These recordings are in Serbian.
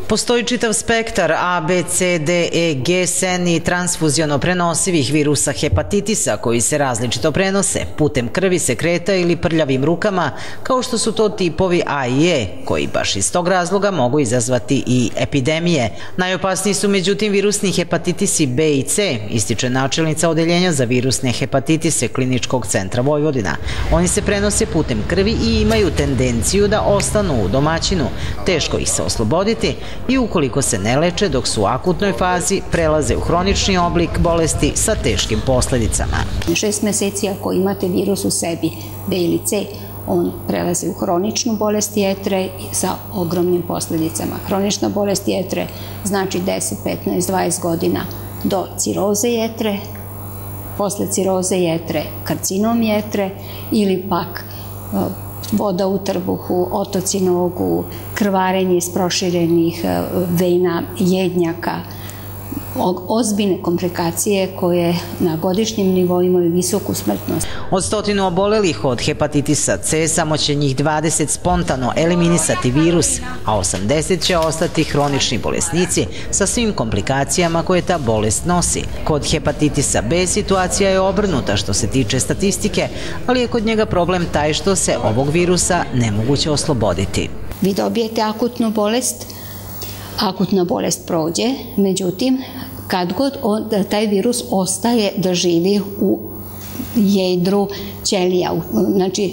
Postoji čitav spektar A, B, C, D, E, G, sen i transfuziono prenosivih virusa hepatitisa koji se različito prenose putem krvi, sekreta ili prljavim rukama, kao što su to tipovi A i E, koji baš iz tog razloga mogu izazvati i epidemije. Najopasniji su međutim virusni hepatitisi B i C, ističe načelnica Odeljenja za virusne hepatitise Kliničkog centra Vojvodina. Oni se prenose putem krvi i imaju tendenciju da ostanu u domaćinu, teško ih se osloboditi i ukoliko se ne leče dok su u akutnoj fazi, prelaze u hronični oblik bolesti sa teškim posledicama. 6 meseci ako imate virus u sebi, B ili C, on prelazi u hroničnu bolest jetre sa ogromnim posledicama. Hronična bolest jetre znači 10, 15, 20 godina do ciroze jetre, posle ciroze jetre karcinom jetre ili pak voda u trbuhu, otoci nogu, krvarenje iz proširenih vena, jednjaka, ozbiljne komplikacije koje na godišnjem nivou imaju visoku smrtnost. Od 100 obolelih od hepatitisa C samo će njih 20 spontano eliminisati virus, a 80 će ostati hronični bolesnici sa svim komplikacijama koje ta bolest nosi. Kod hepatitisa B situacija je obrnuta što se tiče statistike, ali je kod njega problem taj što se ovog virusa nemoguće osloboditi. Vi dobijete akutnu bolest, akutna bolest prođe, međutim, kad god taj virus ostaje da živi u jedru ćelija, znači,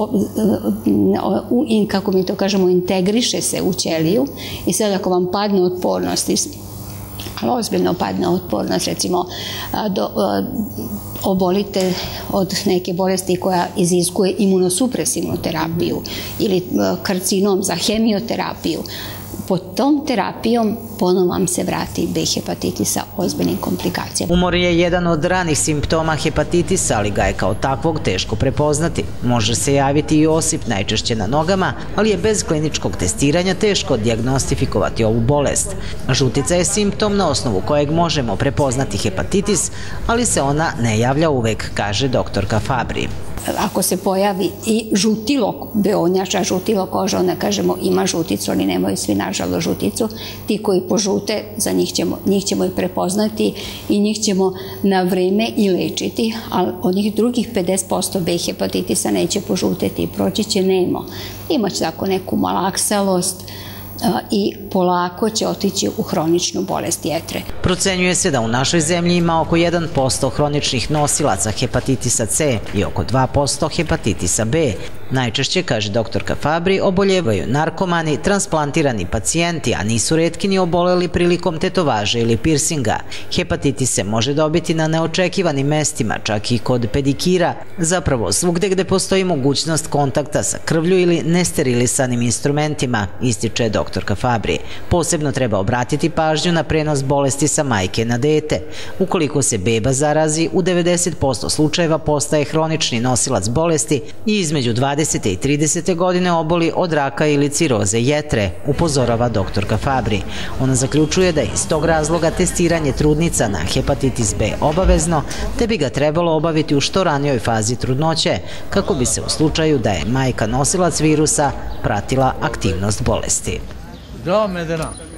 kako mi to kažemo, integriše se u ćeliju i sad ako vam padne otpornost, ozbiljno padne otpornost, recimo, obolite od neke bolesti koja iziskuje imunosupresivnu terapiju ili karcinom za hemioterapiju, pod tom terapijom ponovo vam se vrati B hepatitis sa ozbiljnim komplikacijama. Umor je jedan od ranih simptoma hepatitisa, ali ga je kao takvog teško prepoznati. Može se javiti i osip, najčešće na nogama, ali je bez kliničkog testiranja teško dijagnostifikovati ovu bolest. Žutica je simptom na osnovu kojeg možemo prepoznati hepatitis, ali se ona ne javlja uvek, kaže doktorka Fabri. Ako se pojavi i žutilo beonjača, žutilo koža, onda kažemo ima žuticu, oni nemaju svi nažalost žuticu. Ti koji požute, za njih ćemo i prepoznati i njih ćemo na vreme i lečiti, ali onih drugih 50% B hepatitisa neće požuteti, proći će nemo. Imaće tako neku malaksalost i polako će otići u hroničnu bolest jetre. Procenjuje se da u našoj zemlji ima oko 1% hroničnih nosilaca hepatitisa C i oko 2% hepatitisa B. Najčešće, kaže doktorka Fabri, oboljevaju narkomani, transplantirani pacijenti, a nisu retki ni oboleli prilikom tetovaže ili pirsinga. Hepatitis se može dobiti na neočekivanim mestima, čak i kod pedikira, zapravo svugde gde postoji mogućnost kontakta sa krvlju ili nesterilisanim instrumentima, ističe doktorka Fabri. Posebno treba obratiti pažnju na prenos bolesti sa majke na dete. Ukoliko se beba zarazi, u 90% slučajeva postaje hronični nosilac bolesti i između 20. i 30. godine oboli od raka ili ciroze jetre, upozorava doktorka Fabri. Ona zaključuje da je iz tog razloga testiranje trudnica na hepatitis B obavezno, te bi ga trebalo obaviti u što ranijoj fazi trudnoće, kako bi se u slučaju da je majka nosilac virusa pratila aktivnost bolesti.